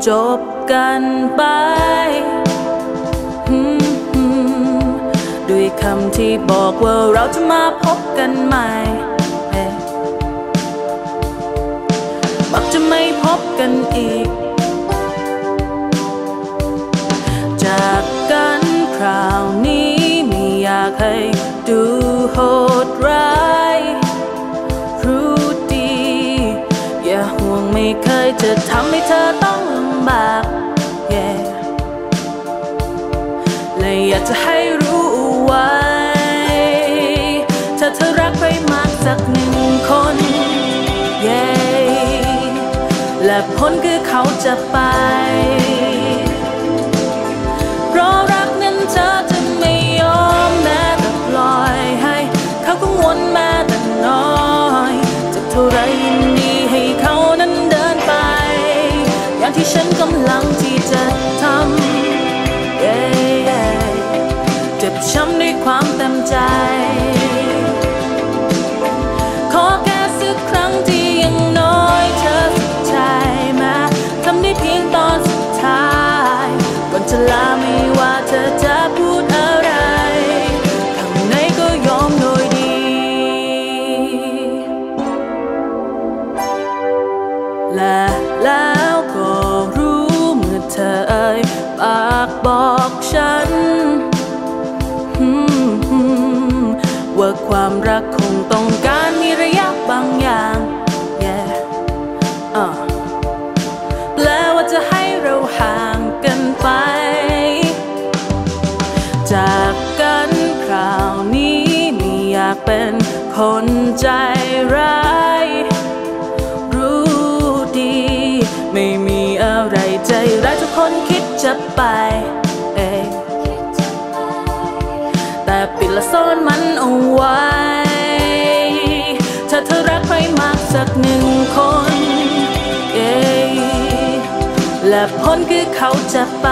จบกันไปด้วยคำที่บอกว่าเราจะมาพบกันใหม่มักจะไม่พบกันอีกจากกันคราวนี้ไม่อยากให้ดูโหดร้ายรู้ดีอย่าห่วงไม่เคยจะทำให้เธอต้องลำบากและอยากจะให้รู้ไว้ถ้าเธอรักใครมากสักหนึ่งคนและผลคือเขาจะไปเพราะรักนั้นเธอจะไม่ยอมแม้แต่ปล่อยให้เขากังวลแม้แต่น้อยจะเท่าไรยินดีให้เขานั้นเดินไปอย่างที่ฉันกำลังที่จะทำเจ็บช้ำด้วยความเต็มใจขอแค่สักครั้งที่ยังน้อยเธอสุดใจมาทำได้เพียงตอนสุดท้ายก่อนจะลาไม่ว่าเธอจะพูดอะไรข้างในก็ยอมโดยดีและแล้วก็รู้เมื่อเธอปากบอกฉันว่าความรักคงต้องการมีระยะบางอย่างแปลว่าจะให้เราห่างกันไปจากกันคราวนี้ไม่อยากเป็นคนใจร้ายรู้ดีไม่มีอะไรใจร้ายทุกคนคิดจะไปแต่ปิดและซ่อนมันเอาไว้ถ้าเธอรักใครมากสักหนึ่งคนและผลคือเขาจะไป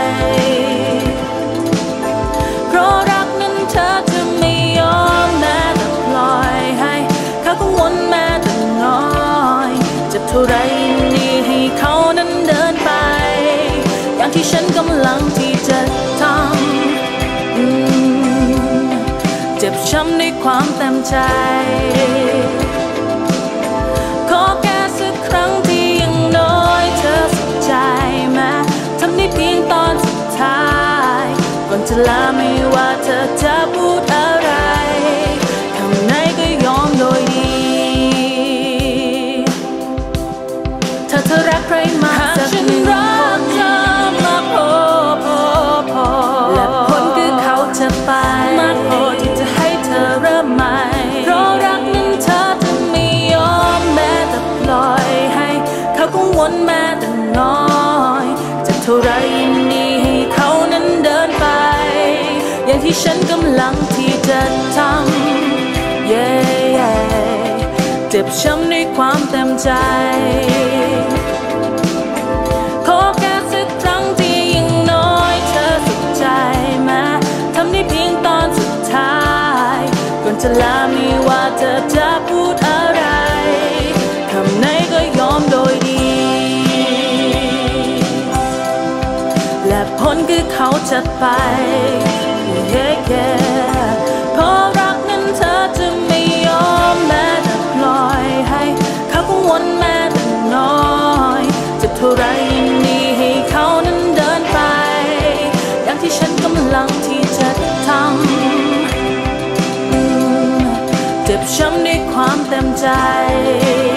เพราะรักนั้นเธอจะไม่ยอมแม้แต่ปล่อยให้เขากังวลแม้แต่น้อยจะเท่าไรดีให้เขานั้นเดินไปอย่างที่ฉันกำลังที่จะทำเจ็บช้ำด้วยความเต็มใจขอแค่สักครั้งที่ยังน้อยเธอสุดใจมาทำได้เพียงตอนสุดท้ายก่อนจะลาไม่ว่าเธอจะพูดอะไรข้างในก็ยอมโดยดีถ้าเธอรักใครมากสักหนึ่งคนและผลคือเขาจะไปมากพอที่จะให้เธอเริ่มใหม่เพราะรักนั้นเธอจะไม่ยอมแม้แต่ปล่อยให้เขากังวลแม้แต่น้อยจะเท่าไรยินดีให้เขานั้นเดินไปอย่างที่ฉันกำลังที่จะทำเจ็บช้ำด้วยความเต็มใจขอแค่สักครั้งที่ยังน้อยเธอสุดใจมาทำได้เพียงตอนสุดท้ายก่อนจะลาไม่ว่าเธอจะพูดอะไรคำไหนก็ยอมโดยดีและผลคือเขาจะไปเพราะรักนั้นเธอจะไม่ยอมแม้แต่ปล่อยให้เขากังวลแม้แต่น้อยจะเท่าไรยินดีให้เขานั้นเดินไปอย่างที่ฉันกำลังที่จะทำเจ็บช้ำด้วยความเต็มใจ